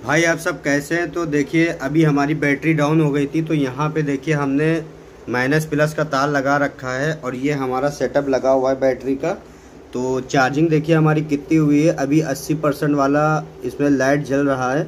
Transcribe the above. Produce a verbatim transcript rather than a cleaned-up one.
भाई आप सब कैसे हैं। तो देखिए अभी हमारी बैटरी डाउन हो गई थी, तो यहाँ पे देखिए हमने माइनस प्लस का तार लगा रखा है और ये हमारा सेटअप लगा हुआ है बैटरी का। तो चार्जिंग देखिए हमारी कितनी हुई है, अभी अस्सी परसेंट वाला इसमें लाइट जल रहा है।